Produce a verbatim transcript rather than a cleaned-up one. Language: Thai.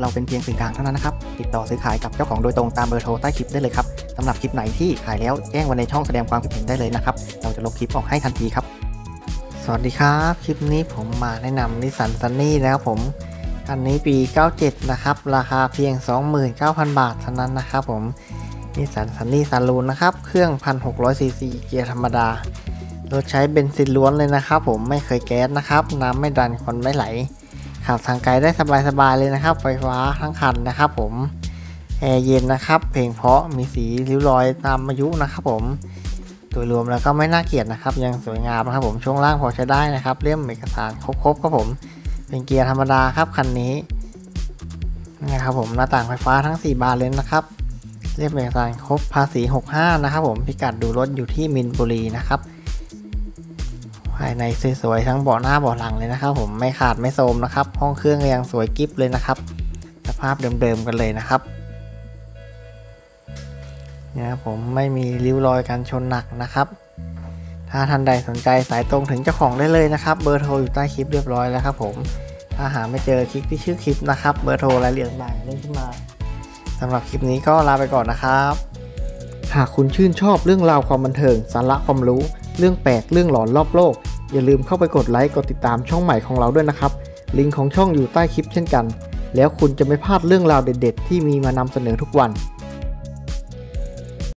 เราเป็นเพียงสื่อกลางเท่านั้นนะครับติดต่อซื้อขายกับเจ้าของโดยตรงตามเบอร์โทรใต้คลิปได้เลยครับสำหรับคลิปไหนที่ขายแล้วแจ้งไว้ในช่องแสดงความคิดเห็นได้เลยนะครับเราจะลบคลิปออกให้ทันทีครับสวัสดีครับคลิปนี้ผมมาแนะนำนิสสันซันนี่นะครับผมคันนี้ปีเก้าเจ็ดนะครับราคาเพียง สองหมื่นเก้าพัน บาทเท่านั้นนะครับผมนิสสันซันนี่ซาลูนนะครับเครื่อง หนึ่งพันหกร้อย ซี ซี เกียร์ธรรมดารถใช้เบนซินล้วนเลยนะครับผมไม่เคยแก๊สนะครับน้ำไม่ดันควันไม่ไหลขับทางไกลได้สบายๆเลยนะครับไฟฟ้าทั้งคันนะครับผมแอร์เย็นนะครับเพลงเพราะมีสีริ้วรอยตามอายุนะครับผมโดยรวมแล้วก็ไม่น่าเกลียดนะครับยังสวยงามนะครับผมช่วงล่างพอใช้ได้นะครับเล่มเอกสารครบๆครับผมเป็นเกียร์ธรรมดาครับคันนี้นะครับผมหน้าต่างไฟฟ้าทั้งสี่บานเลยนะครับเล่มเอกสารครบภาษีหกสิบห้านะครับผมพิกัดดูรถอยู่ที่มินบุรีนะครับภายในสวยๆทั้งเบาะหน้าเบาะหลังเลยนะครับผมไม่ขาดไม่โทรมนะครับห้องเครื่องยังสวยกิ๊บเลยนะครับสภาพเดิมๆกันเลยนะครับเนี่ยผมไม่มีริ้วรอยการชนหนักนะครับถ้าท่านใดสนใจสายตรงถึงเจ้าของได้เลยนะครับเบอร์โทรอยู่ใต้คลิปเรียบร้อยแล้วครับผมถ้าหาไม่เจอคลิกที่ชื่อคลิปนะครับเบอร์โทรรายละเอียดต่างๆเล่นขึ้นมาสำหรับคลิปนี้ก็ลาไปก่อนนะครับหากคุณชื่นชอบเรื่องราวความบันเทิงสาระความรู้เรื่องแปลกเรื่องหลอนรอบโลกอย่าลืมเข้าไปกดไลค์กดติดตามช่องใหม่ของเราด้วยนะครับลิงก์ของช่องอยู่ใต้คลิปเช่นกันแล้วคุณจะไม่พลาดเรื่องราวเด็ดๆที่มีมานำเสนอทุกวัน